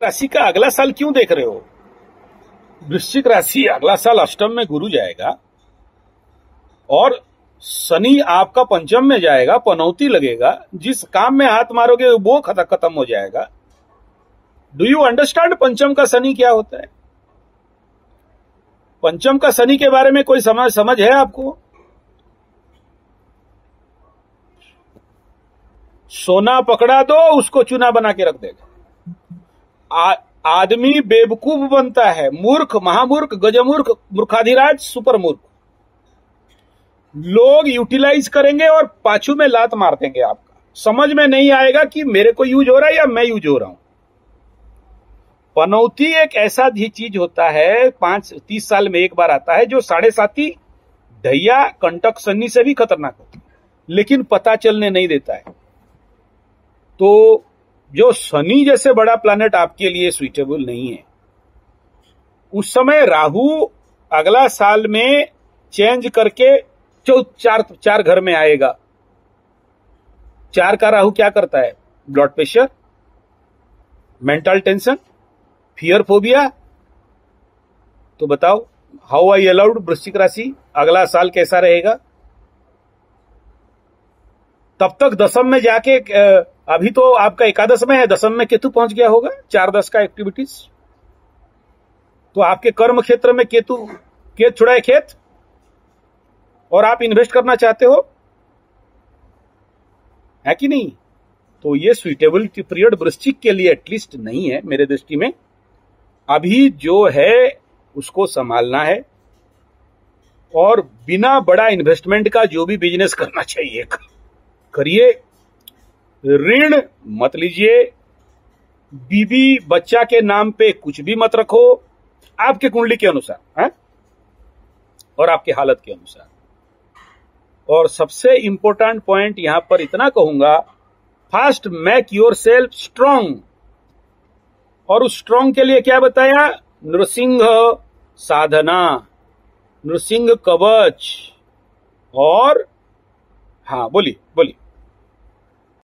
राशि का अगला साल क्यों देख रहे हो? वृश्चिक राशि अगला साल अष्टम में गुरु जाएगा और शनि आपका पंचम में जाएगा, पनौती लगेगा। जिस काम में हाथ मारोगे वो खत्म हो जाएगा। डू यू अंडरस्टैंड पंचम का शनि क्या होता है? पंचम का शनि के बारे में कोई समझ है आपको? सोना पकड़ा दो, उसको चूना बना के रख देगा। आदमी बेवकूफ बनता है, मूर्ख, महामूर्ख, गजमूर्ख, मूर्खाधिराज, सुपर मूर्ख। लोग यूटिलाइज करेंगे और पाछू में लात मार देंगे। आपका समझ में नहीं आएगा कि मेरे को यूज हो रहा है या मैं यूज हो रहा हूं। पनौती एक ऐसा ही चीज होता है, 30 साल में एक बार आता है, जो 7.5 ढैया कंटक शनि से भी खतरनाक होता है, लेकिन पता चलने नहीं देता है। तो जो शनि जैसे बड़ा प्लैनेट आपके लिए सुइटेबल नहीं है, उस समय राहु अगला साल में चेंज करके चार घर में आएगा। 4 का राहु क्या करता है? Blood pressure, mental tension, fear, phobia. तो बताओ, हाउ आई अलाउड वृश्चिक राशि अगला साल कैसा रहेगा? तब तक दसम में जाके, अभी तो आपका एकादश में है, दसम में केतु पहुंच गया होगा, 4-10 का एक्टिविटीज। तो आपके कर्म क्षेत्र में केतु छुड़ाए खेत, और आप इन्वेस्ट करना चाहते हो, है कि नहीं? तो ये सुइटेबिलिटी पीरियड वृश्चिक के लिए एटलीस्ट नहीं है मेरे दृष्टि में। अभी जो है उसको संभालना है, और बिना बड़ा इन्वेस्टमेंट का जो भी बिजनेस करना चाहिए करिए। ऋण मत लीजिए, बीबी बच्चा के नाम पे कुछ भी मत रखो, आपके कुंडली के अनुसार है और आपकी हालत के अनुसार। और सबसे इंपॉर्टेंट पॉइंट यहां पर इतना कहूंगा, first make yourself strong. और उस स्ट्रांग के लिए क्या बताया? नृसिंह साधना, नृसिंह कवच। और हाँ, बोलिए बोलिए।